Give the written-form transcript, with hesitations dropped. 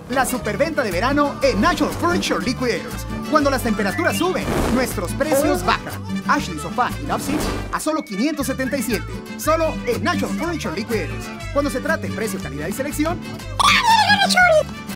La superventa de verano en Natural Furniture Liquidators. Cuando las temperaturas suben, nuestros precios bajan. Ashley Sofá y Love Seats a solo $577. Solo en Natural Furniture Liquidators. Cuando se trate de precio, calidad y selección,